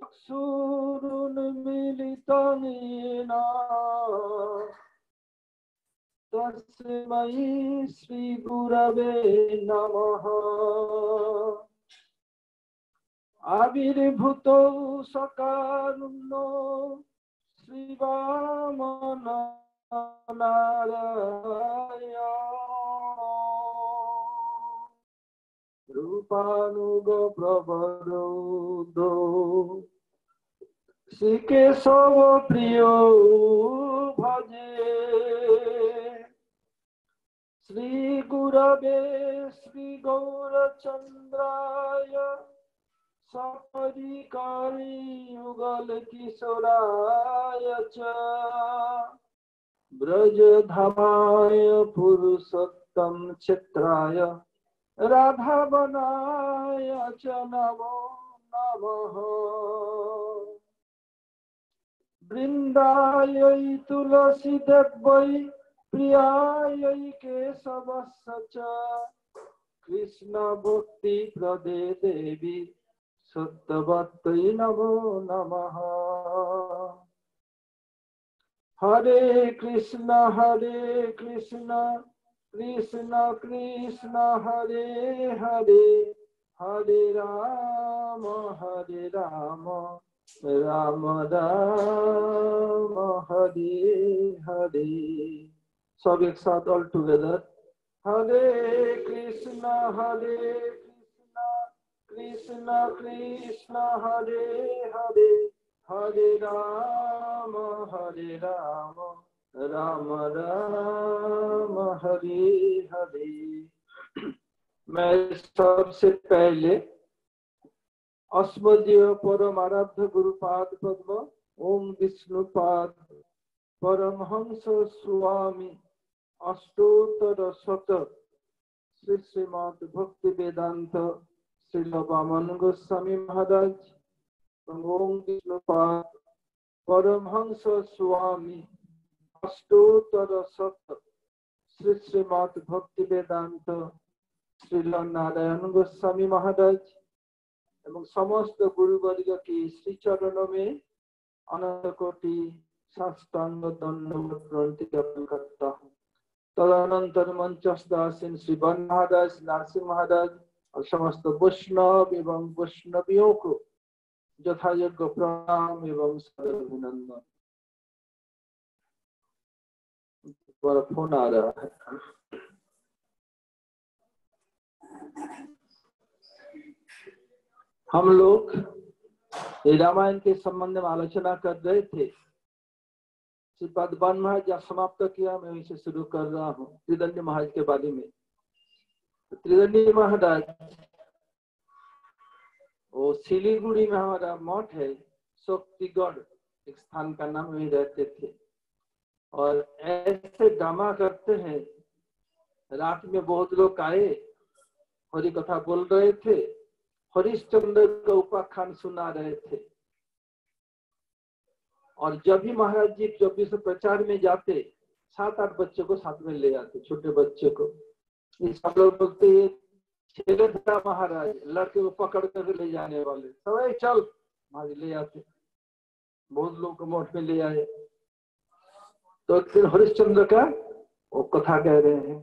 चक्षुरुन्मीलितं येन तस्मै श्रीगुरवे नमः। आविर्भूतो सकारुण्यो श्रीवामनारायण रूपानुगो प्रबोधो श्रीकेशव प्रियो भजे। श्री गुरवे श्री गौरचंद्राय सपरिकारी युगल किशोराय च ब्रजधामाय पुरुषोत्तम क्षेत्राय राधावनाय च नमो नमः। वृंदायै तुलसी देवै प्रियायै केशवस्य च कृष्ण भक्ति प्रदे देवी सत्यवत्यै नमो नमः। हरे कृष्ण कृष्ण कृष्ण हरे हरे हरे राम राम राम हरे हरे। सब एक साथ ऑल टुगेदर। हरे कृष्ण कृष्ण कृष्ण हरे हरे हरे राम राम राम हरे हरे। मैं सबसे पहले अस्मदीय परम आराध्य गुरुपाद पद्म ओम विष्णुपाद परमहंस स्वामी अष्टोत्तर शत श्री श्रीमद् भक्ति वेदांत श्रील वामन गोस्वामी महाराज ओम विष्णुपाद परमहंस स्वामी अष्टोत्तर शत श्री श्रीमद् भक्ति वेदांत श्रील नारायण गोस्वामी महाराज एवं समस्त गुरुवर्ग के श्री चरणों में अनंत कोटि साष्टांग दंडवत प्रणति ज्ञापन करता हूँ। तदनंतर मंचस्दासीन श्री वन महाराज नरसिंह महाराज और समस्त वैष्णव एवं वैष्णवियों को यथायोग्य प्रणाम एवं सदर अभिनंदन। फोन आ रहा है। हम लोग रामायण के संबंध में आलोचना कर रहे थे। श्रीपाद वन महाराज जहाँ समाप्त किया मैं वहीं से शुरू कर रहा हूँ त्रिदंडी महाराज के बारे में। त्रिदंडी महाराज वो सिलीगुड़ी में हमारा मठ है शक्तिगढ़ एक स्थान का नाम, वहीं रहते थे और ऐसे ड्रामा करते हैं। रात में बहुत लोग आए, हरि कथा बोल रहे थे, हरिश्चंद्र का उपाख्यान सुना रहे थे और जब भी महाराज जी जब भी प्रचार में जाते 7-8 बच्चे को साथ में ले आते, छोटे बच्चे को। सब लोग बोलते ये छेले था महाराज, लड़के को पकड़ कर ले जाने वाले, सब चल महाराज ले आते। बहुत लोग को मठ में ले आए। तो एक दिन हरिश्चंद्र का वो कथा कह रहे हैं।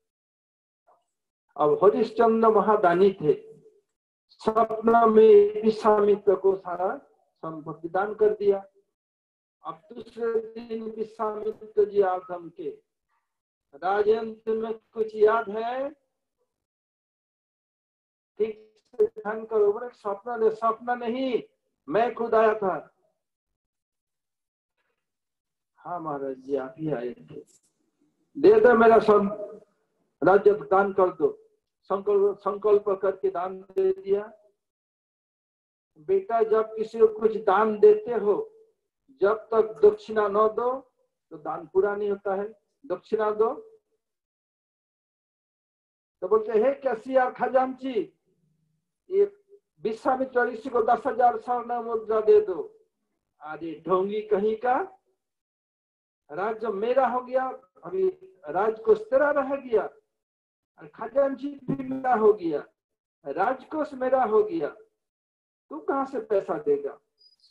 अब हरिश्चंद्र महादानी थे, सपना में विश्वामित्र को सारा संपत्ति दान कर दिया। अब दूसरे दिन विश्वामित्र जी आगम के, राजेंद्र में कुछ याद है? ठीक से ध्यान करो। बोले सपना नहीं, मैं खुद आया था। हाँ महाराज जी आप ही आए थे, दे दो मेरा राज्य दान कर दो। संकल्प करके दान दे दिया। बेटा जब किसी को कुछ दान देते हो, जब तक दक्षिणा न दो तो दान पूरा नहीं होता है। दक्षिणा दो। तो बोलते हे कैसिया खजांची, ये विश्वामित्र ऋषि को 10,000 स्वर्ण मुद्रा दे दो। अरे ढोंगी कहीं का, राज्य मेरा हो गया, अभी राजकोष तेरा रह गया, खजांची भी मेरा हो गया, राजकोष मेरा हो गया, तू कहां से पैसा देगा?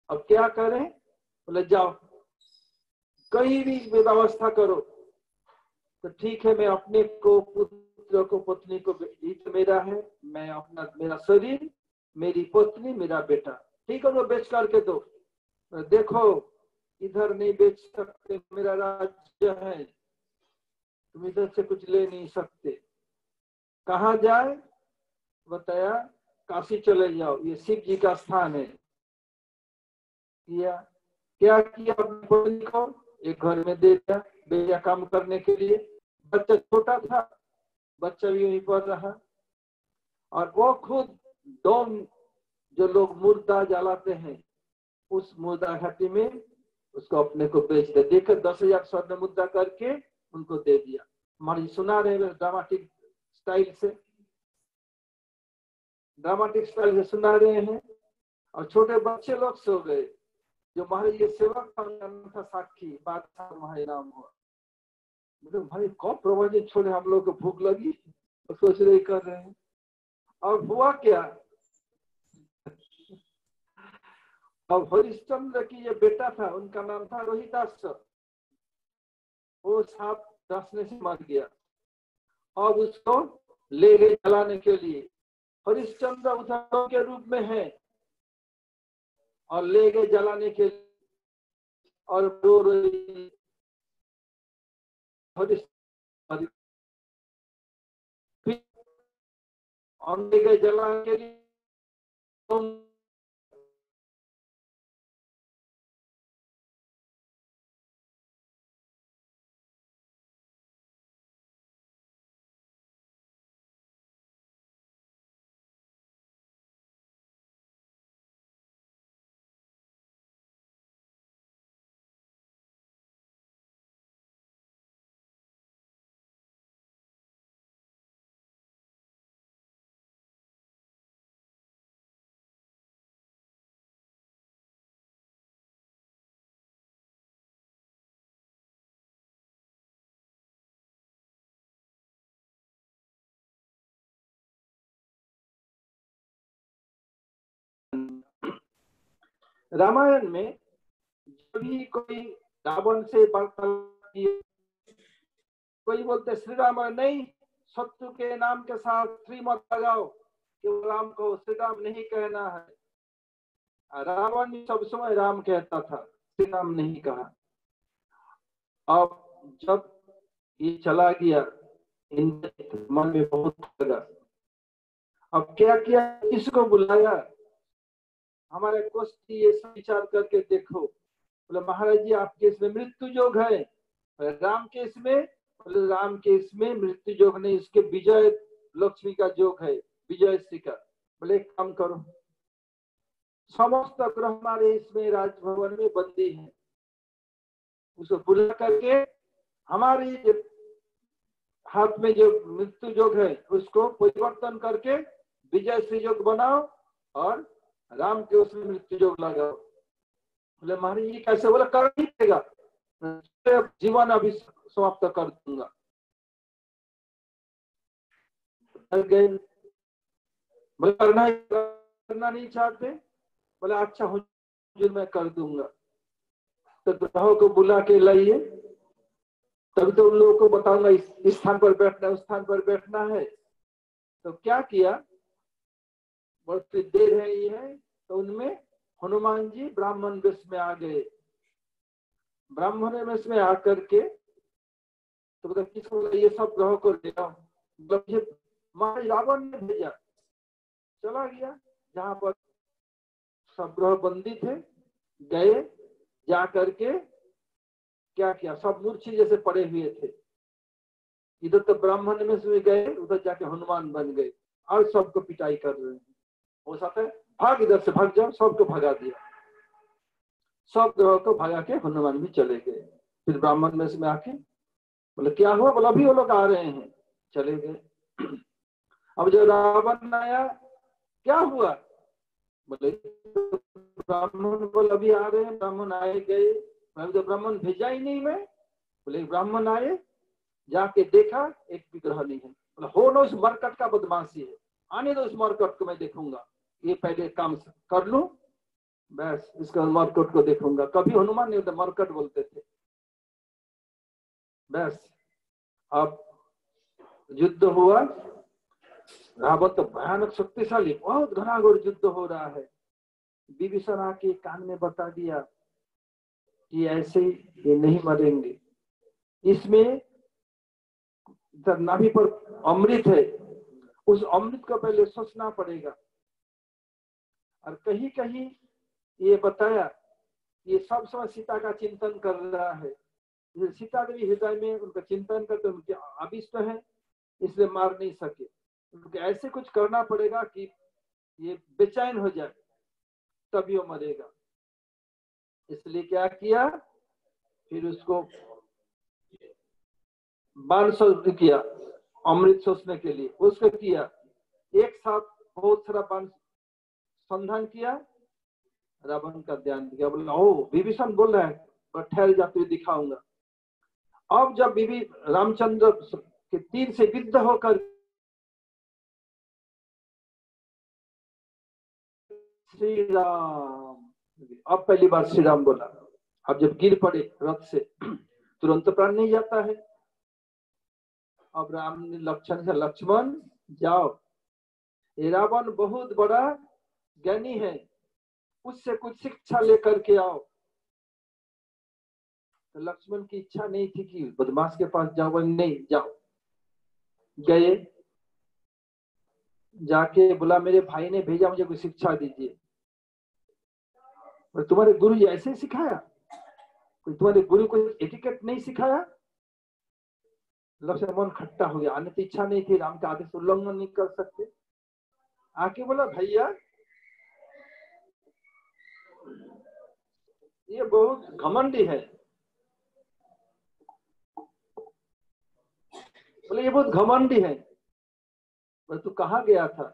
अब क्या करें? बोले जाओ कहीं भी व्यवस्था करो। तो ठीक है, मैं अपने को, पुत्र को, पत्नी को, ये तो मेरा है, मैं अपना, मेरा शरीर, मेरी पत्नी, मेरा बेटा, ठीक है, वो बेच करके दो। देखो इधर नहीं बेच सकते, मेरा राज्य है, तुम इधर से कुछ ले नहीं सकते। कहाँ जाए? बताया काशी चले जाओ, ये शिव जी का स्थान है। किया क्या किया? अपनी पत्नी को एक घर में दे दिया, बेटा काम करने के लिए। बच्चा छोटा था, बच्चा भी वहीं पर रहा। और वो खुद डोम, जो लोग मुर्दा जलाते हैं, उस मुर्दा घाटी में उसको अपने को बेच दिया। देखकर 10,000 स्वर्ण मुद्रा करके उनको दे दिया। हमारी सुना रहे हैं ड्रामेटिक स्टाइल से, ड्रामेटिक स्टाइल से सुना रहे हैं। और छोटे बच्चे लोग सो गए। जो महाराज ये सेवक था साक्षी, बादशाह महाराज नाम हुआ। मतलब भाई कौन प्रवचन छोड़े, हम लोग को भूख लगी, सोच रहे कर रहे हैं। और हुआ क्या? अब हरिश्चंद्र की ये बेटा था, उनका नाम था रोहिदास। वो सांप डसने से मर गया। अब उसको ले गए जलाने के लिए। हरिश्चंद्र उधर के रूप में है और ले गए जलाने के लिए। और ले गए जलाने के लिए। रामायण में जब भी कोई रावण से वार्तालाप किए, कोई बोलते श्री राम, नहीं, शत्रु के नाम के साथ श्री मत लगाओ, केवल राम को, श्री राम नहीं कहना है। रावण सब समय राम कहता था, श्री राम नहीं कहा। अब जब ये चला गया, इनके मन में बहुत लगा। अब क्या किया? किसको बुलाया? हमारे कोष्ठ ये विचार करके देखो। बोले महाराज जी आपके इसमें मृत्यु योग है। राम के इसमें, बोले राम के इसमें मृत्यु योग नहीं, इसके विजय लक्ष्मी का योग है, विजय श्री का। बोले एक काम करो, समस्त ग्रह हमारे इसमें राजभवन में बंदी है, उसको बुला करके हमारी हाथ में जो मृत्यु योग है उसको परिवर्तन करके विजय श्री योग बनाओ और राम के उसमें मृत्यु योग लगाओ। बोले महाराज ये कैसे? बोला कर ही देगा, जीवन अभी समाप्त कर दूंगा। बोले करना नहीं चाहते? बोले अच्छा हुजूर मैं कर दूंगा। तो ग्रहों को बुला के लाइए, तभी तो उन लोगों को बताऊंगा इस स्थान पर बैठना है, उस स्थान पर बैठना है। तो क्या किया? बहुत देर है ये है, तो उनमें हनुमान जी ब्राह्मण वेश में आ गए। ब्राह्मण वेश में आकर के तो मतलब किसको? ये सब ग्रहों को ले आओ। महाराज रावण ने भेजा, चला गया जहां पर सब ग्रह बंदी थे। गए, जा करके क्या किया? सब मूर्छित जैसे पड़े हुए थे। इधर तो ब्राह्मण में से गए, उधर जाके हनुमान बन गए और सबको पिटाई कर रहे हैं। वो साथ है भाग, इधर से भाग जाओ, सबको भगा दिया। सब ग्रह को भगा के हनुमान भी चले गए। फिर ब्राह्मण में से आके बोले क्या हुआ? बोला अभी वो लोग आ रहे हैं, चले गए। अब जब रावण आया, क्या हुआ? बोले ब्राह्मण बोल अभी आ रहे हैं। ब्राह्मण आए गए, तो ब्राह्मण भेजा ही नहीं मैं। बोले ब्राह्मण आए, जाके देखा एक विग्रह नहीं है। बोले हो ना, उस मरकट का बदमाशी है, आने दो उस मरकट को, मैं देखूंगा, ये पहले काम कर लूं बस इसका मरकट को देखूंगा। कभी हनुमान नहीं होता, मरकट बोलते थे। बस अब युद्ध हुआ, रावण तो भयानक शक्तिशाली, बहुत घनाघोर युद्ध हो रहा है। विभीषण आके कान में बता दिया कि ऐसे ये नहीं मरेंगे, इसमें नाभि पर अमृत है, उस अमृत को पहले सोचना पड़ेगा। और कहीं कहीं ये बताया, ये सब समय सीता का चिंतन कर रहा है। सीता देवी हृदय में उनका चिंतन करते, उनके अभिष्ट है, इसलिए मार नहीं सके। उनको ऐसे कुछ करना पड़ेगा कि ये बेचैन हो जाए, तभी वो मरेगा। इसलिए क्या किया, फिर उसको बाण शोध किया, अमृत सोचने के लिए उसको किया। एक साथ बहुत सारा बाण संधान किया, रावण का ध्यान दिया। बोला ओ विभीषण बोल रहा है, और ठहर जा तुझे दिखाऊंगा। अब जब रामचंद्र के तीर से विद्ध होकर श्री राम, अब पहली बार श्री राम बोला। अब जब गिर पड़े रथ से, तुरंत प्राण नहीं जाता है। अब राम ने लक्ष्मण से, लक्ष्मण जाओ, ये रावण बहुत बड़ा ज्ञानी है, उससे कुछ शिक्षा लेकर के आओ। तो लक्ष्मण की इच्छा नहीं थी कि बदमाश के पास जाओ, नहीं जाओ। गए, जाके बोला मेरे भाई ने भेजा, मुझे कोई शिक्षा दीजिए। और तुम्हारे गुरु जी ऐसे सिखाया, कोई तुम्हारे गुरु को एटिकेट नहीं सिखाया। लक्ष्मण मन खट्टा हो गया, आने तो इच्छा नहीं थी, राम का आदेश उल्लंघन नहीं कर सकते। आके बोला भैया ये बहुत घमंडी है। बोले ये बहुत घमंडी है। बोले तू कहाँ गया था?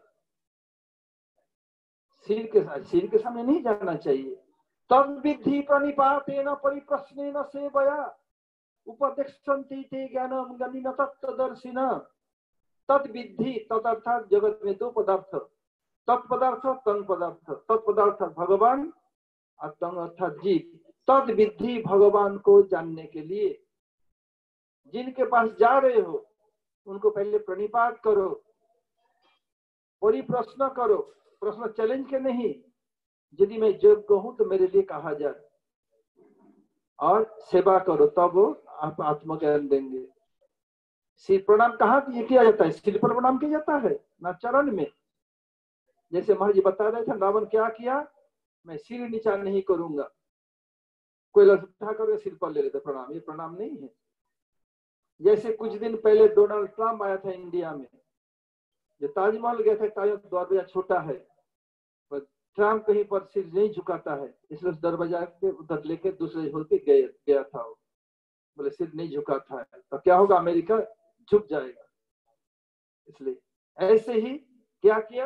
सिर के सामने नहीं जाना चाहिए। तब विधि प्रणिपातेन परिप्रश्नेन सेवया उपदेक्षन्ति ते ज्ञानम ज्ञानिन तत्त्वदर्शिन। तद विधि, तदर्थात जगत में दो पदार्थ, तत्पदार्थ तंग पदार्थ। तत्पदार्थ भगवान और तंग अर्थात जीव। तद विधि, भगवान को जानने के लिए जिनके पास जा रहे हो उनको पहले प्रणिपात करो, परिप्रश्न करो। प्रश्न चैलेंज के नहीं, यदि मैं योग्य हूं तो मेरे लिए कहा जाए, और सेवा करो, तब वो आप आत्मज्ञान देंगे। सिर प्रणाम कहाँ किया जाता है? सिर पर प्रणाम किया जाता है ना चरण में। जैसे महाराज जी बता रहे थे, रावण क्या किया, मैं सिर नीचा नहीं करूंगा, कोई लठा करके सिर पर ले लेते प्रणाम, ये प्रणाम नहीं है। जैसे कुछ दिन पहले डोनाल्ड ट्रंप आया था इंडिया में, जो ताजमहल गया था, ताजमहल दरवाजा छोटा है, पर ट्रंप कहीं पर सिर नहीं झुकाता है, इसलिए दरवाजा के उधर लेके दूसरे होते गया था वो। बोले सिर नहीं झुकाता है तो क्या होगा, अमेरिका झुक जाएगा। इसलिए ऐसे ही क्या किया,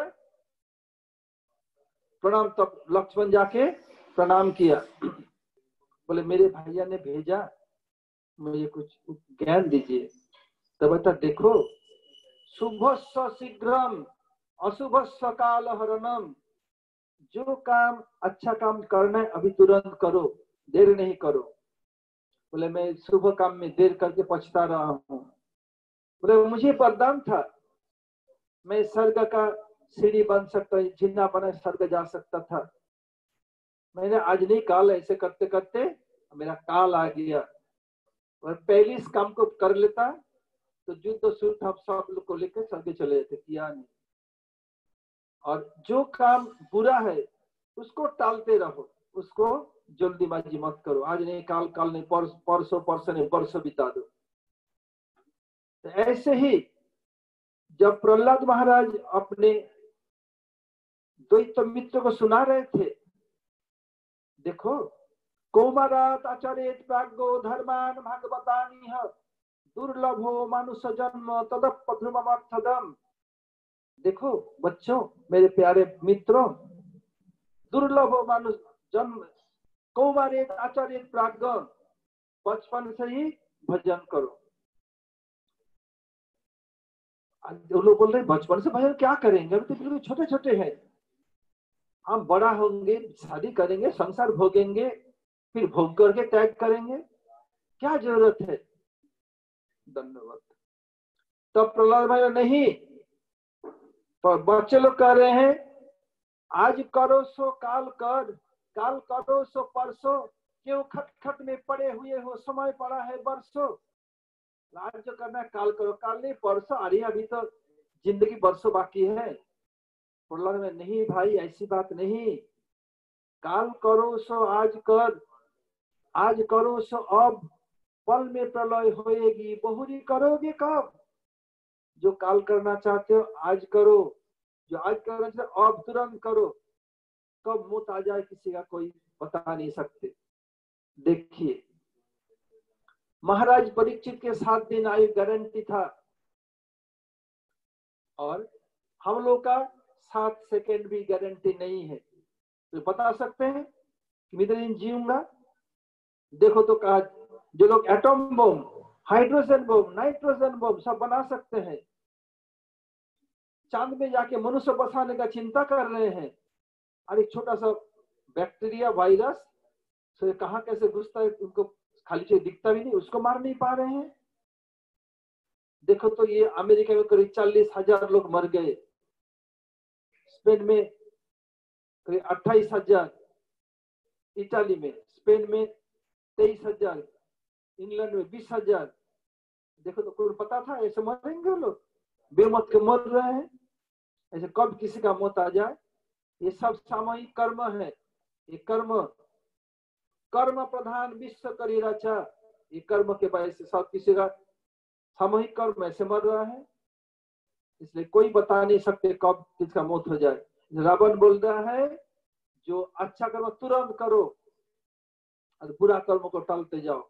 प्रणाम। तब लक्ष्मण जाके प्रणाम किया। बोले मेरे भैया ने भेजा, मुझे कुछ ज्ञान दीजिए। तो बता देखो, शुभस्य शीघ्रम अशुभस्य काल हरणम। जो काम अच्छा काम करना है अभी तुरंत करो, देर नहीं करो। बोले मैं शुभ काम में देर करके पछता रहा हूँ। बोले मुझे वरदान था, मैं स्वर्ग का सीढ़ी बन सकता, जिन्ना बना स्वर्ग जा सकता था। मैंने आज नहीं काल, ऐसे करते करते मेरा काल आ गया, और पहले इस काम को कर लेता तो युद्ध शुरू था, सब लोग को लेकर स्वर्ग चले जाते, किया नहीं। और जो काम बुरा है उसको टालते रहो, उसको जल्दीबाजी मत करो, आज नहीं काल, काल नहीं परसों नहीं परसों बिता दो। तो ऐसे ही जब प्रहलाद महाराज अपने द्वैत मित्र को सुना रहे थे, देखो कौमारात आचरेत प्राज्ञो धर्मान भागवतानिह दुर्लभो मानुष जन्म तदपध्रुमर्थदम। देखो बच्चों, मेरे प्यारे मित्रों, दुर्लभो मानुष जन्म, कौमारेत आचरेत प्राज्ञ, बचपन से ही भजन करो। लोग बोल रहे बचपन से भजन क्या करेंगे, अभी तो बिल्कुल छोटे छोटे हैं। हम बड़ा होंगे, शादी करेंगे, संसार भोगेंगे, फिर भोग करके त्याग करेंगे, क्या जरूरत है। धन्यवाद। तब प्रहलाद भाई नहीं, पर बच्चे लोग कह रहे हैं आज करो सो काल कर, काल करो सो परसों, क्यों खटखट में पड़े हुए हो, समय पड़ा है बरसों। आज जो करना है काल करो, काल नहीं परसों, अरे अभी तो जिंदगी बरसों बाकी है। प्रहलाद में नहीं भाई, ऐसी बात नहीं, काल करो सो आज कर, आज करो सो अब, पल में प्रलय होएगी, बहुरी करोगे कब। जो काल करना चाहते हो आज करो, जो आज करना चाहते हो अब तुरंत करो, कब मौत आ जाए किसी का कोई बता नहीं सकते। देखिए महाराज परीक्षित के 7 दिन आयु गारंटी था, और हम लोग का 7 सेकेंड भी गारंटी नहीं है। तो बता सकते हैं कि मैं दिन जीऊंगा। देखो तो कहा, जो लोग atom bomb, hydrogen bomb, nitrogen bomb सब बना सकते हैं, चांद में जाके मनुष्य बसाने का चिंता कर रहे हैं, और एक छोटा सा बैक्टीरिया वायरस तो कहाँ कैसे घुसता है, उनको खाली से दिखता भी नहीं, उसको मार नहीं पा रहे हैं। देखो तो ये अमेरिका में करीब 40,000 लोग मर गए, स्पेन में करीब 28,000, इटाली में, स्पेन में 23,000, इंग्लैंड में 20,000। देखो तो कोई पता था ऐसे मरेंगे लोग, बेमौत के मर रहे हैं, ऐसे कब किसी का मौत आ जाए। ये सब सामूहिक कर्म है, ये कर्म, कर्म प्रधान विश्व करी रचा, ये कर्म के वजह से सब किसी का सामूहिक कर्म ऐसे मर रहा है, इसलिए कोई बता नहीं सकते कब किसका मौत हो जाए। रावण बोल रहा है जो अच्छा कर्म तुरंत करो और बुरा कर्म को टालते जाओ।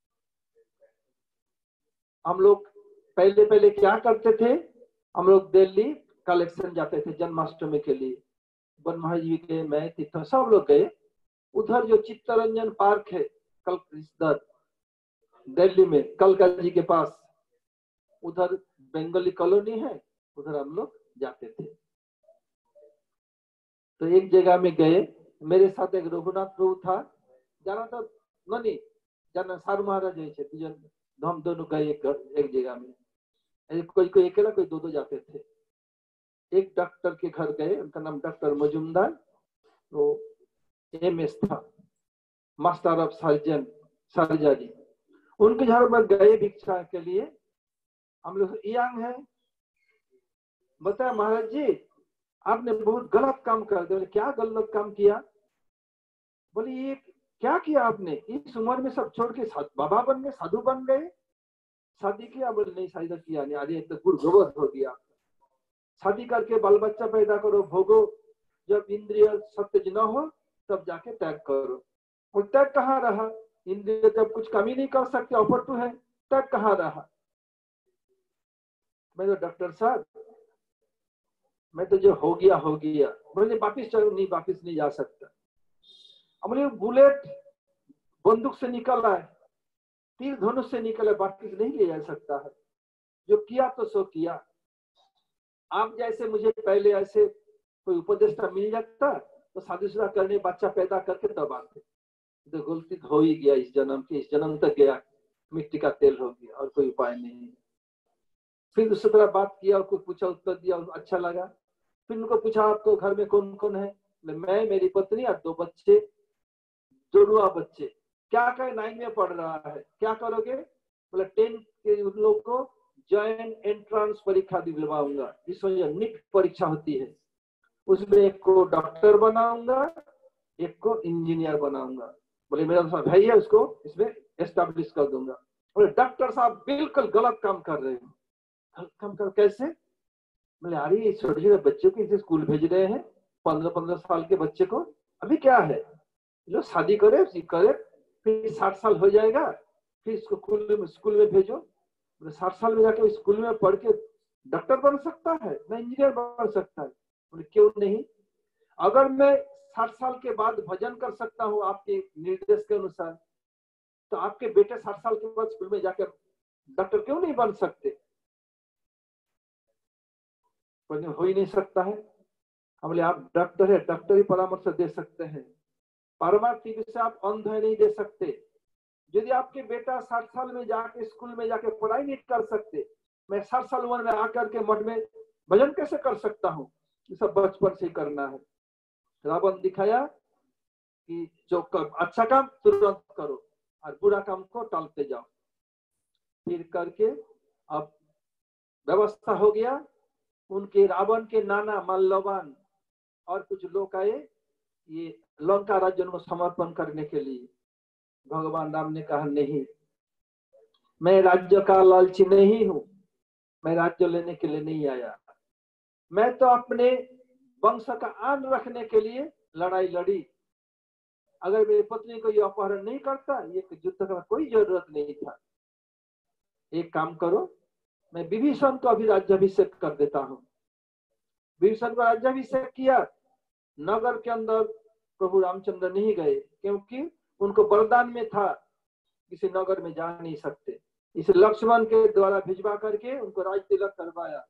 हम लोग पहले पहले क्या करते थे, हम लोग दिल्ली कलेक्शन जाते थे जन्माष्टमी के लिए, बनमहा जी के, मैं, तीर्थ सब लोग गए। उधर जो चित्तरंजन पार्क है कल दिल्ली में, कलका जी के पास, उधर बंगाली कॉलोनी है, उधर हम लोग जाते थे। तो एक जगह में गए, मेरे साथ एक रघुनाथ प्रभु था, जाना तो नहीं जाना, सारू महाराज है, हम दोनों गए एक जगह में, कोई कोई अकेला, कोई दो जाते थे। एक डॉक्टर के घर गए, उनका नाम डॉक्टर मजुमदार, तो MS था, मास्टर ऑफ सर्जन, सर्जरी। उनके घर में गए भिक्षा के लिए, हम लोग यंग है, बताया महाराज जी आपने बहुत गलत काम कर दिया। क्या गलत काम किया? बोले ये क्या किया आपने, इस उम्र में सब छोड़ के बाबा बन गए, साधु बन गए, शादी किया? बोले नहीं शादी किया नहीं, अरे तो गुरगोबर हो गया। शादी करके बाल बच्चा पैदा करो, भोगो, जब इंद्रिय सत्य न हो तब जाके त्याग करो। और त्याग कहाँ रहा, इंद्रिय जब कुछ कमी नहीं कर सकते, ऑफर टू है, त्याग कहाँ रहा। मैं तो डॉक्टर साहब, मैं तो जो हो गया हो गया। बोले वापिस चलो, नहीं वापिस नहीं जा सकता। हमने बुलेट बंदूक से निकला है, तीर धनुष से निकला, वापिस नहीं ले जा सकता है। जो किया तो सो किया। आप जैसे मुझे पहले ऐसे कोई उपदेष्टा मिल जाता तो शादीशुदा करने, बच्चा पैदा करके तब आते। तो गलती हो ही गया इस जन्म की, इस जन्म तक गया, मिट्टी का तेल हो गया, और कोई उपाय नहीं। फिर दूसरी तरह बात किया, उसको पूछा, उत्तर दिया, अच्छा लगा। फिर उनको पूछा आपको घर में कौन कौन है? मैं, मेरी पत्नी और 2 बच्चे, जुड़वा बच्चे। क्या कहे 9 में पढ़ रहा है, क्या करोगे? बोले 10 के उन लोग को जॉइंट एंट्रेंस परीक्षा दिलवाऊंगा, जिसमें जो नीट परीक्षा होती है, उसमें एक को डॉक्टर बनाऊंगा, एक को इंजीनियर बनाऊंगा। बोले मेरा भाई है, उसको इसमें एस्टेब्लिश कर दूंगा। बोले डॉक्टर साहब बिल्कुल गलत काम कर रहे हैं। गलत काम कर कैसे? बोले अरे छोटे छोटे बच्चों को इसे स्कूल भेज रहे हैं, 15-15 साल के बच्चे को, अभी क्या है, जो शादी करे फिर 60 साल हो जाएगा, फिर इसको स्कूल में भेजो। 60 साल में जाके स्कूल में पढ़ के डॉक्टर बन सकता है ना, इंजीनियर बन सकता है? बोले क्यों नहीं, अगर मैं 60 साल के बाद भजन कर सकता हूँ आपके निर्देश के अनुसार, तो आपके बेटे 60 साल के बाद स्कूल में जाकर डॉक्टर क्यों नहीं बन सकते? हो ही नहीं सकता है। हम बोले आप डॉक्टर है, डॉक्टरी परामर्श दे सकते हैं, पारमार्थिक से आप अंध नहीं दे सकते। यदि आपके बेटा 60 साल में जाके स्कूल में जाके पढ़ाई नहीं कर सकते, मैं 60 साल उम्र में आकर के मठ में भजन कैसे कर सकता हूँ? ये सब बचपन से करना है। रावण दिखाया कि जो अच्छा काम तुरंत करो और बुरा काम को टालते जाओ। फिर करके अब व्यवस्था हो गया। उनके रावण के नाना मल्लवान और कुछ लोग आए ये लंका राज्य को समर्पण करने के लिए। भगवान राम ने कहा नहीं, मैं राज्य का लालची नहीं हूं, मैं राज्य लेने के लिए नहीं आया, मैं तो अपने वंश का आन रखने के लिए लड़ाई लड़ी। अगर मेरी पत्नी को ये अपहरण नहीं करता, ये युद्ध का कोई जरूरत नहीं था। एक काम करो, मैं विभीषण को अभी राज्याभिषेक कर देता हूँ। विभीषण को राज्याभिषेक किया। नगर के अंदर प्रभु रामचंद्र नहीं गए, क्योंकि उनको वरदान में था किसी नगर में जा नहीं सकते। इस लक्ष्मण के द्वारा भिजवा करके उनको राज तिलक करवाया।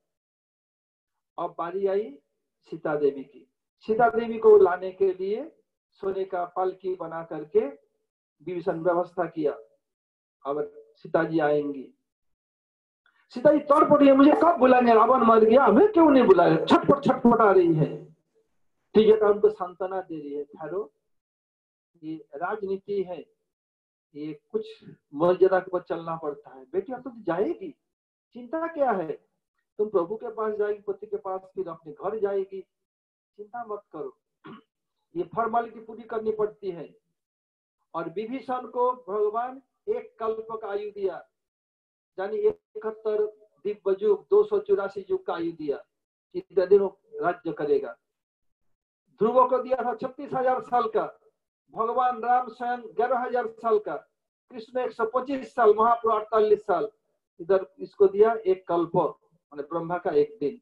अब बारी आई सीता देवी की। सीता देवी को लाने के लिए सोने का पालकी बना करके विभीषण व्यवस्था किया। अब सीता जी आएंगी। सीता जी तौर पड़ी है, मुझे कब बुलाएंगे, रावण मर गया, हमें क्यों नहीं बुलाया? छटपट छटपट आ रही है। ठीक है, उनको सांत्वना दे रही है, ठहरो, ये राजनीति है, ये कुछ मर्यादा के ऊपर चलना पड़ता है। बेटी अब तो जाएगी, चिंता क्या है? तुम प्रभु के पास जाएगी, पति के पास, फिर अपने घर जाएगी, चिंता मत करो। ये फॉर्मेलिटी पूरी करनी पड़ती है। और विभीषण को भगवान एक कल्प का आयु दिया, यानी 71 दिव्य युग, 284 युग का आयु दिया। इतने दिनों राज्य करेगा। ध्रुव को दिया था 36,000 साल का, भगवान राम स्वयं 11,000 साल का, कृष्ण 125 साल, महाप्रभु 48 साल। इधर इसको दिया एक कल्प, माने ब्रह्मा का एक दिन।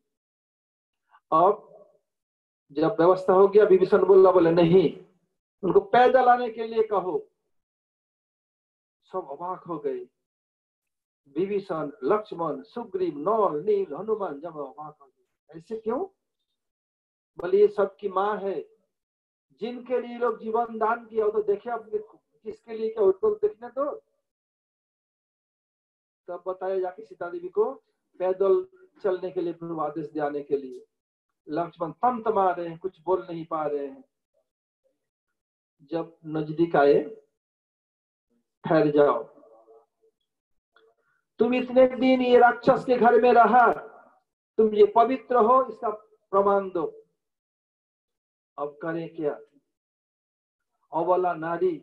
अब जब व्यवस्था हो गया, विभीषण बोले नहीं, उनको पैदल आने के लिए कहो। सब अवाक हो गए। विभीषण, लक्ष्मण, सुग्रीव, नौल, नील, हनुमान जब अवाक हो गए। ऐसे क्यों? बोले ये सबकी माँ है, जिनके लिए लोग जीवन दान किया, तो देखे अपने किसके लिए क्या, उसको देखने दो। तब बताया जाके सीता देवी को पैदल चलने के लिए प्रभु आदेश दिलाने के लिए। लक्ष्मण तमतमा रहे हैं, कुछ बोल नहीं पा रहे हैं। जब नजदीक आए, ठहर जाओ, तुम इतने दिन ये राक्षस के घर में रहा, तुम ये पवित्र हो, इसका प्रमाण दो। अब करें क्या? अबला नारी,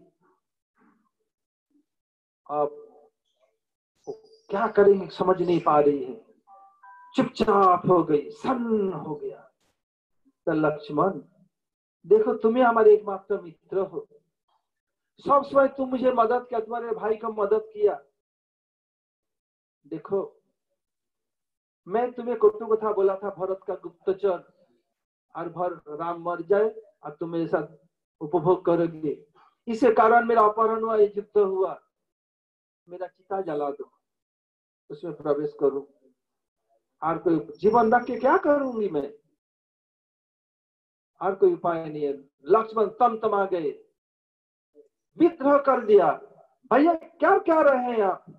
अब क्या करेंगे समझ नहीं पा रही है, चुपचाप हो गई, सन्न हो गया। तो लक्ष्मण, देखो तुम्हें हमारे एकमात्र मित्र हो, सब समय तुम मुझे मदद किया, तुम्हारे भाई को मदद किया। देखो मैं तुम्हें कटु कथा बोला था, भरत का गुप्तचर, और भर राम मर जाए और तुम मेरे साथ उपभोग करोगे, इसे कारण मेरा अपहरण हुआ, ये युद्ध हुआ, मेरा चिता जला दो, उसमें प्रवेश करूं, और कोई जीवन रख के क्या करूंगी मैं? और कोई उपाय नहीं है। लक्ष्मण तमतमा गए, विद्रोह कर दिया। भैया क्या क्या रहे हैं आप?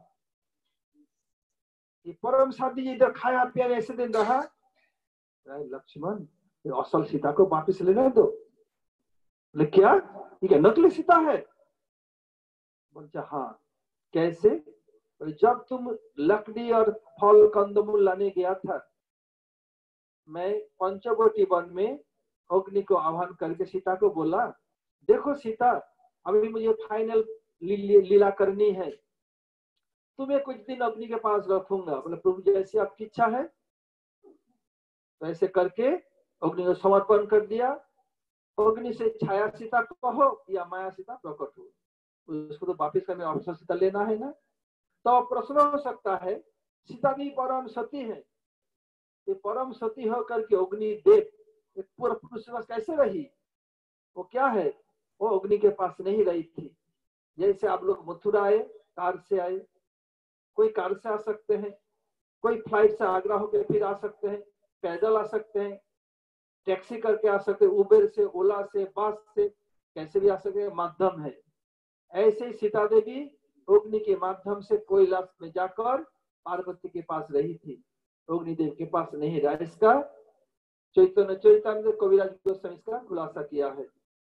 ये परम शादी इधर खाया पिया ऐसे दिन रहा। लक्ष्मण, असल सीता को वापिस लेने दो। बोले क्या, ये नकली सीता है? बोलते हाँ। कैसे? जब तुम लकड़ी और फल कंदमूल लाने गया था, मैं पंचवटी वन में अग्नि को आह्वान करके सीता को बोला, देखो सीता, अभी मुझे फाइनल लीला करनी है, तुम्हें कुछ दिन अग्नि के पास रखूंगा। बोले प्रभु जैसे आपकी इच्छा है। तो ऐसे करके अग्नि को समर्पण कर दिया। अग्नि से छाया सीता कहो या माया सीता प्रकट हो, उसको तो वापिस करने अवसर सीता लेना है ना। तो प्रश्न हो सकता है, सीता भी परम सती है, ये परम सती होकर के अग्नि देव एक पूर्व पुरुष कैसे रही? वो क्या है, वो अग्नि के पास नहीं रही थी। जैसे आप लोग मथुरा आए, कार से आए, कोई कार से आ सकते हैं, कोई फ्लाइट से आगरा होकर फिर आ सकते हैं, पैदल आ सकते हैं, टैक्सी करके आ सकते, उबेर से, ओला से, बस से, कैसे भी आ सकते, माध्यम है। ऐसे ही सीता देवी अग्नि के माध्यम से कैलाश में जाकर पार्वती के पास रही थी, अग्निदेव के पास नहीं रहा। इसका चैतन्य चैतन्य कविराज गोस्वामी इसका खुलासा किया है।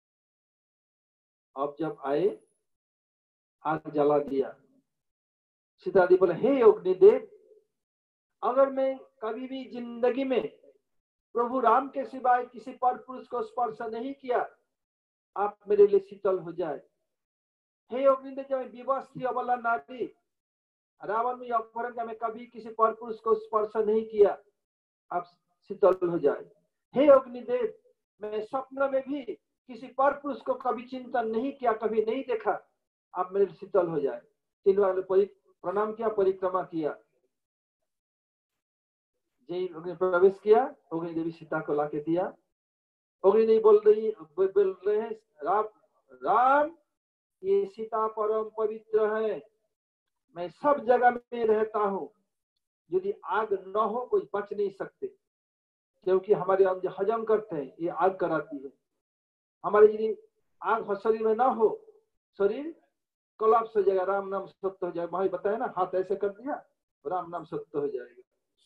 अब जब आए, आग जला दिया। सीता दी बोले, हे अग्निदेव, अगर मैं कभी भी जिंदगी में प्रभु राम के सिवाय किसी पर पुरुष को स्पर्श नहीं किया, आप मेरे लिए शीतल हो जाए। हे अग्निदेव, जब मैं विवश थी अबला नारी, रावण में अपहरण, मैं कभी किसी पर पुरुष को स्पर्श नहीं किया, आप शीतल हो जाए। हे अग्निदेव, मैं स्वप्न में भी किसी पर पुरुष को कभी चिंतन नहीं किया, कभी नहीं देखा, आप मेरे शीतल हो जाए। 3 बार प्रणाम किया, परिक्रमा किया। जय प्रवेश किया, अग्निदेवी सीता को लाके दिया। अग्निदेवी बोल रहे हैं, राम ये सीता परम पवित्र है, मैं सब जगह में रहता हूँ, यदि आग न हो कोई बच नहीं सकते, क्योंकि हमारे अंदर हजम करते हैं, ये आग कराती है। हमारे यदि आग शरीर में ना हो, शरीर कोलैप्स हो जाएगा, राम नाम सत्य हो जाएगा। भाई बताया ना, हाथ ऐसे कर दिया, राम नाम सत्य हो जाएगा।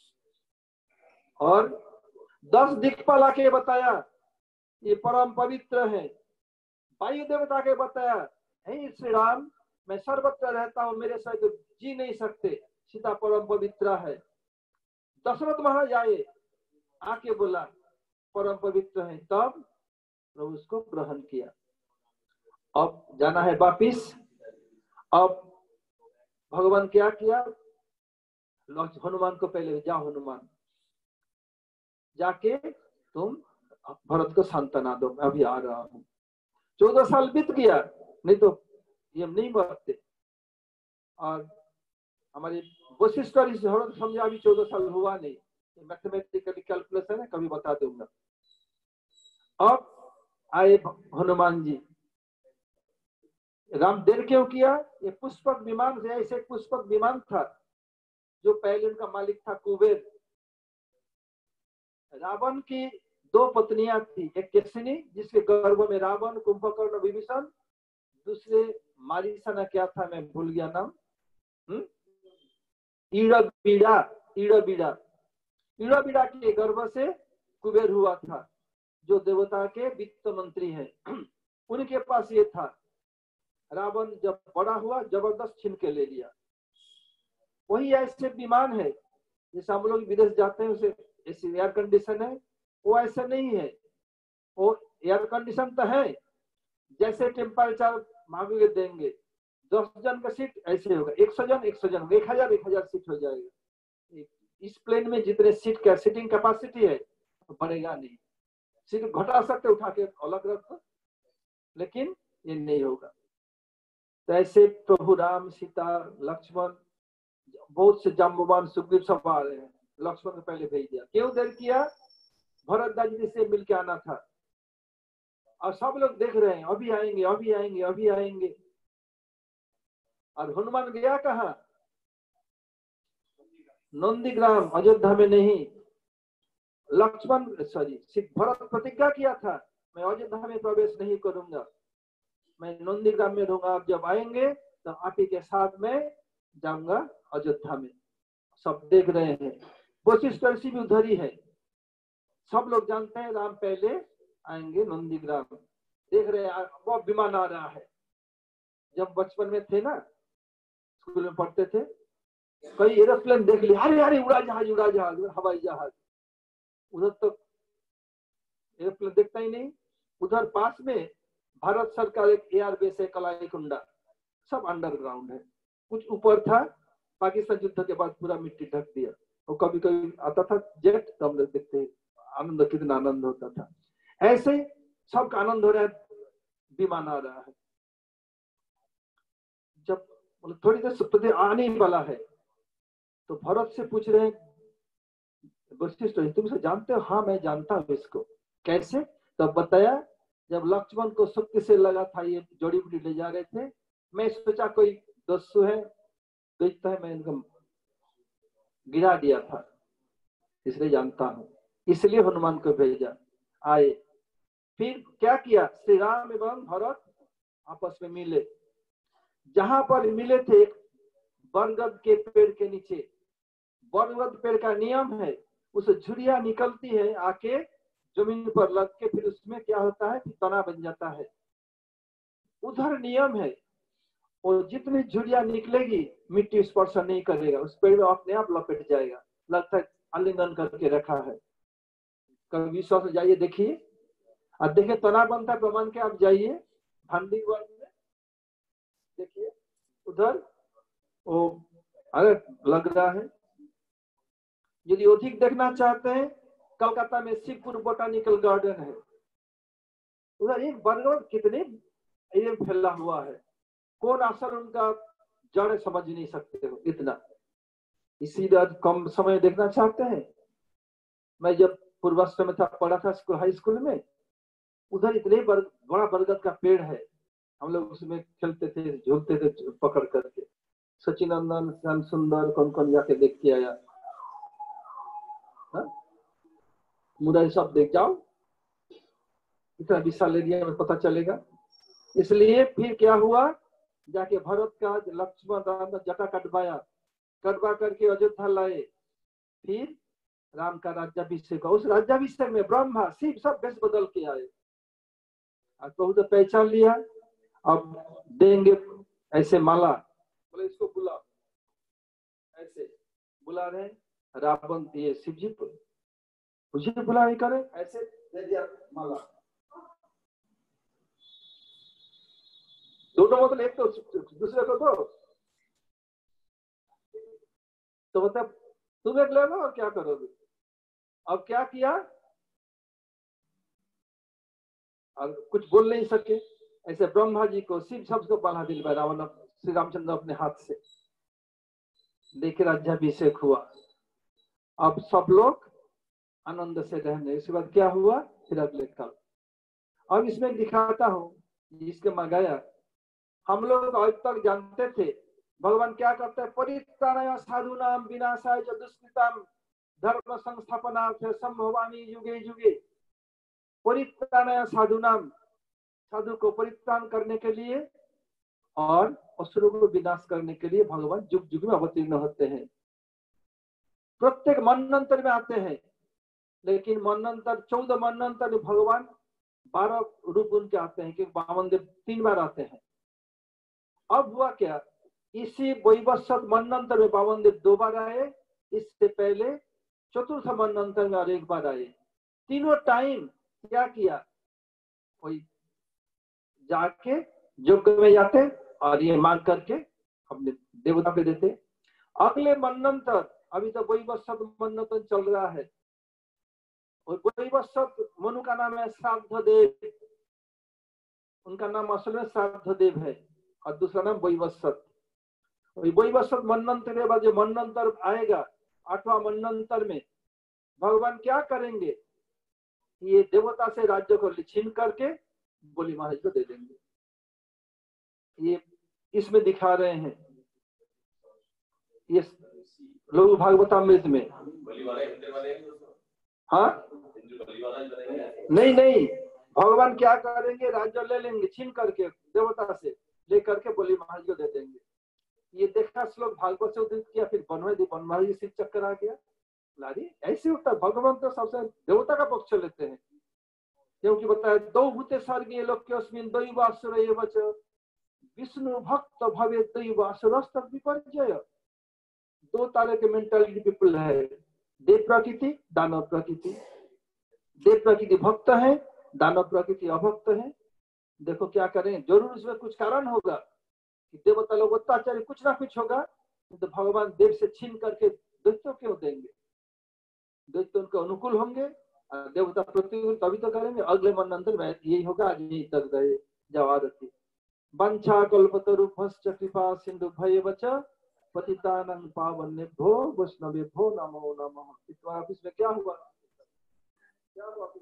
और 10 दिक्पाल आके बताया, ये परम पवित्र है। वायु देवता के बताया, हे श्री राम, मैं सर्वत्र रहता हूँ, मेरे साथ जी नहीं सकते, सीता परम पवित्र है। दशरथ महाराज आए, आके बोला परम पवित्र है, तब प्रभु उसको ग्रहण किया। अब जाना है वापिस। अब भगवान क्या किया, हनुमान को पहले, जाओ हनुमान, जाके तुम भरत को सांत्वना दो, मैं अभी आ रहा हूँ। 14 साल बीत गया, नहीं तो ये नहीं मरते। और हमारी वशिष्ठ समझा अभी 14 साल हुआ नहीं, मैथमेटिकली कैलकुलेशन है, कभी बता दूंगा। अब आए हनुमान जी। राम देर क्यों किया, ये पुष्पक विमान से, ऐसे पुष्पक विमान था जो पहले उनका मालिक था कुबेर। रावण की 2 पत्नियां थी, एक केशिनी जिसके गर्भ में रावण, कुंभकर्ण, विभीषण, दूसरे मारीसा क्या था, मैं भूल गया नाम, ईड़बीड़ा के गर्भ से कुबेर हुआ था, जो देवता के वित्त मंत्री है। उनके पास ये था। रावण जब बड़ा हुआ, जबरदस्त छीन के ले लिया। वही ऐसे विमान है, जैसे हम लोग विदेश जाते हैं, उसे ऐसे एयर कंडीशन है, वो ऐसा नहीं है। वो एयर कंडीशन तो है, जैसे टेम्परेचर मांगोगे देंगे। 10 जन का सीट ऐसे होगा, 100 जन 1000 सीट हो जाएगा। इस प्लेन में जितने सीट का सीटिंग कैपेसिटी है तो बढ़ेगा नहीं, सीट घटा सकते, उठा के अलग रखो, लेकिन ये नहीं होगा। तो ऐसे प्रभु राम, सीता, लक्ष्मण, बहुत से जाम्बवान, सुग्रीव सब आ रहे हैं। लक्ष्मण को पहले भेज दिया। क्यों देर किया, भरत जी से मिलके आना था, और सब लोग देख रहे हैं, अभी आएंगे, अभी आएंगे, अभी आएंगे। और हनुमान गया कहाँ, नंदीग्राम, अयोध्या में नहीं। लक्ष्मण भरत प्रतिज्ञा किया था, मैं अयोध्या में प्रवेश नहीं करूंगा, मैं नंदीग्राम में रहूंगा। आप जब आएंगे तो आप ही के साथ में जाऊंगा अयोध्या में। सब देख रहे हैं, वशिष्ठ ऋषि भी उधर ही है। सब लोग जानते हैं राम पहले आएंगे नंदीग्राम। देख रहे हैं, वो विमान आ रहा है। जब बचपन में थे ना, स्कूल में पढ़ते थे, कई एरोप्लेन देख लिया, अरे अरे उड़ा जहाज, हवाई जहाज। उधर तो एरोप्लेन देखता ही नहीं। उधर पास में भारत सरकार एक एयरबेस है, कलाईकुंडा, सब अंडरग्राउंड है। कुछ ऊपर था, पाकिस्तान युद्ध के बाद पूरा मिट्टी ढक दिया। और कभी कभी आता था जेट, तो हम लोग देखते आनंद, कितना आनंद होता था। ऐसे सबका आनंद हो रहा है, विमान आ रहा है। जब थोड़ी देर से आने वाला है, तो भरत से पूछ रहे हैं, वशिष्ठ तुम इसे जानते हो? हाँ मैं जानता हूँ इसको। कैसे? तब बताया, जब लक्ष्मण को शक्ति से लगा था, ये जड़ी बूटी ले जा रहे थे, मैं सोचा कोई दस्यु है, दैत्य है, मैं इनको गिरा दिया था, इसलिए जानता हूँ। इसलिए हनुमान को भेजा। आए। फिर क्या किया, श्री राम एवं भरत आपस में मिले। जहां पर मिले थे बरगद के पेड़ के नीचे, बरगद पेड़ का नियम है, उस झुरिया निकलती है आके जमीन पर लग के, फिर उसमें क्या होता है कि तना बन जाता है। उधर नियम है, और जितनी झुरिया निकलेगी मिट्टी स्पर्श नहीं करेगा, उस पेड़ में अपने आप लपेट जाएगा, लगता है आलिंगन करके रखा है। कभी विश्वास में जाइए देखिए, अब देखिए तना बनता है प्रमाण के, आप जाइए भांडीगढ़ में देखिए, उधर वो अगर लग रहा है। यदि अधिक देखना चाहते हैं, कलकत्ता में शिवपुर बोटानिकल गार्डन है, उधर एक बरगद कितने ये फैला हुआ है, कौन असर उनका जड़ समझ नहीं सकते हो इतना। इसीलिए कम समय देखना चाहते हैं। मैं जब पूर्वाश्रम में था, पढ़ा था हाई स्कूल में, उधर इतने बड़ा बरगद का पेड़ है, हम लोग उसमें खेलते थे, झूलते थे पकड़ करके। सचिनंदन, श्याम सुंदर, कौन कौन जाके देख के आया। मुदा सब देख जाओ, इतना विशाल एरिया में पता चलेगा। इसलिए फिर क्या हुआ, जाके भरत का लक्ष्मण राम का जटा कटवाया, कटवा करके अयोध्या लाए। फिर राम का राज्याभिषेक, उस राज्याभिषेक में ब्रह्मा शिव सब वेश बदल के आए। तो पहचान लिया, अब देंगे ऐसे माला, बोले इसको बुला, ऐसे बुला रहे रावण, ये शिव जी मुझे बुला ही करे, ऐसे दे दिया माला। दोनों मतलब एक तो दूसरे को तो मतलब तुम एक ले लो और क्या करोगे। अब क्या किया, अब कुछ बोल नहीं सके, ऐसे ब्रह्मा जी को शिव शब्द को बांधा दिलवाया रावण, श्री रामचंद्र अपने हाथ से। देखिए राज्याभिषेक हुआ, अब सब लोग आनंद से रहने। इसके बाद क्या हुआ, फिर अगले कल। अब इसमें दिखाता हूँ जिसके मंगाया, हम लोग आज तक जानते थे भगवान क्या करते हैं, परित्राणाय साधूनाम विनाशाय च दुष्कृताम धर्म संस्थापनार्थ संभवामि युगे युगे। परित्राणाय साधूनाम, साधु को परित्राण करने के लिए और असुरों को विनाश करने के लिए भगवान युग युग में अवतीर्ण होते हैं। प्रत्येक मनंतर में आते हैं, लेकिन मनंतर 14 मनंतर में भगवान 12 रूप उनके आते हैं, क्योंकि वामन देव 3 बार आते हैं। अब हुआ क्या, इसी वैवस्वत मनंतर में वामन देव 2 बार आए, इससे पहले चतुर्थ मनंतर में और 1 बार आए। तीनों टाइम क्या किया, कोई जाके यज्ञ में जाते और ये मांग करके अपने देवता पे देते। अगले मनंतर, अभी तो वैवस्वत मनंतर चल रहा है, और वैवस्वत मनु का नाम है श्राद्ध देव, उनका नाम असल में श्राद्ध देव है, और दूसरा नाम वैवस्वत। वैवस्वत मनंतर के बाद जो मनंतर आएगा 8वां मनंतर में, भगवान क्या करेंगे, ये देवता से राज्य को छीन करके बोली महाराज को दे देंगे। ये इसमें दिखा रहे हैं, ये लघु भागवतामृत में। हाँ नहीं नहीं, भगवान क्या करेंगे, राज्य ले लेंगे छीन करके, देवता से ले करके बोली महाराज को दे देंगे। ये देखा श्लोक भागवत से उद्धृत किया, फिर बनवारी से चक्कर आ गया। लारी ऐसे होता है, भगवान तो सबसे देवता का पक्ष लेते हैं, क्योंकि बताया दो भूते स्वर्गीय लोक्यस्मिन् दैवासुर एव च विष्णु भक्त भवे दैवासुरस्त विपर्जय। 2 तरह के मेंटालिटी पीपल है, देव प्रकृति दानव प्रकृति। देव प्रकृति भक्त है, दानव प्रकृति अभक्त है। देखो क्या करें, जरूर उसमें कुछ कारण होगा कि देवता लोग अत्याचारी, कुछ ना कुछ होगा, तो भगवान देव से छीन करके दैत्यों क्यों देंगे, दैत्य उनके अनुकूल होंगे, देवता प्रतिकूल तभी तो करेंगे। अगले मनंतर में यही होगा, आज यही तक गए जवारती। वंशा कल्पतरुभ्यश्च कृपा सिन्धुभ्यैव च पतितानां पावनेभ्यो वैष्णवेभ्यो नमो नमः। इसमें क्या हुआ, क्या हुआ?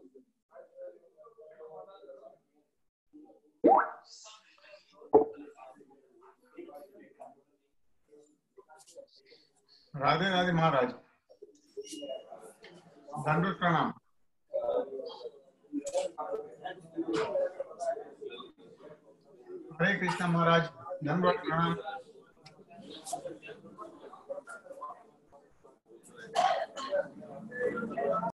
राधे राधे महाराज, दंडवत प्रणाम। हरे कृष्णा महाराज, धन्यवाद, प्रणाम।